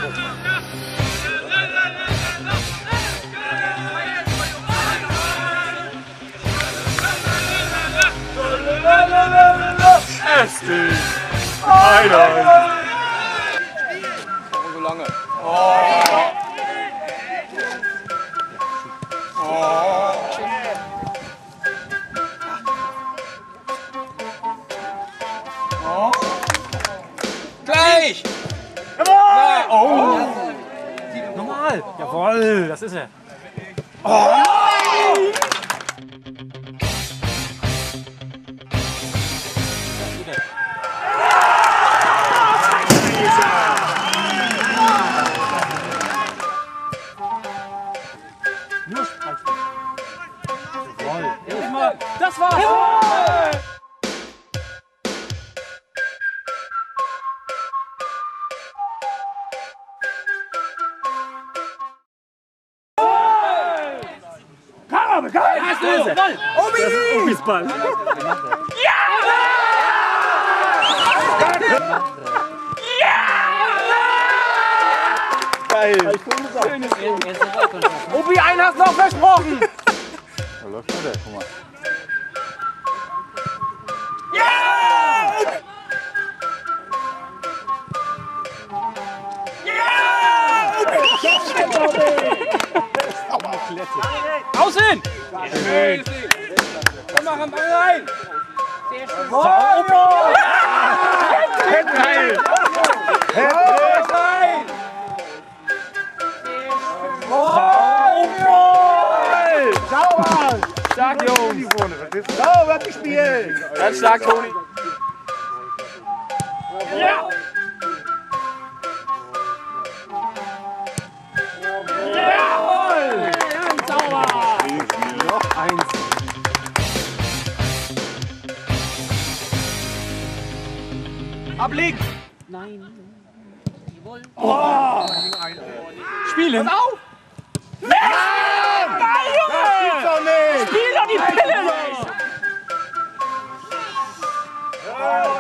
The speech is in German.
ESV! Einheit! Warum so lange? Gleich! Jawohl! Oh! Normal! Jawohl, das ist er. Das war's! Obis Ball. Geil! Obi, einen hast du noch versprochen! Da läuft schon der, guck mal. Außen! Schön! Komm mal rein! Headrein! Headrein! Sauber! Stark, Jungs! Sauber gespielt! Ganz stark, Toni! Ja! Jawohl! Ganz sauber! Noch eins. Abliegen! Nein. Oh! Spielen. Pass auf! Nein! Geil, Junge! Doch nicht! Spiel doch die Pille nicht!